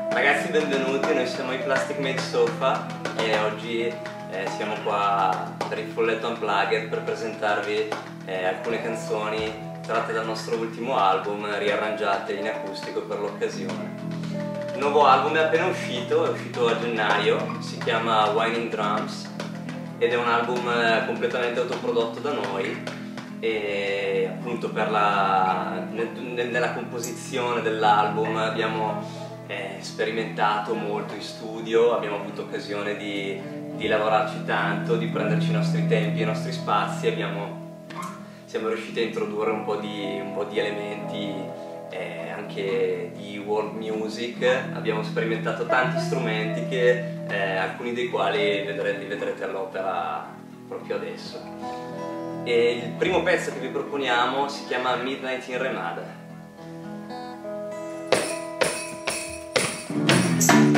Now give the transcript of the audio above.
Ragazzi, benvenuti, noi siamo i Plastic Made Sofa e oggi siamo qua per il Folletto Unplugged per presentarvi alcune canzoni tratte dal nostro ultimo album, riarrangiate in acustico per l'occasione. Il nuovo album è appena uscito, è uscito a gennaio, si chiama Whining Drums ed è un album completamente autoprodotto da noi e appunto nella composizione dell'album abbiamo sperimentato molto in studio, abbiamo avuto occasione di lavorarci tanto, di prenderci i nostri tempi e i nostri spazi, siamo riusciti a introdurre un po' di elementi anche di world music, abbiamo sperimentato tanti strumenti alcuni dei quali li vedrete all'opera proprio adesso. E il primo pezzo che vi proponiamo si chiama Midnight in Ramada.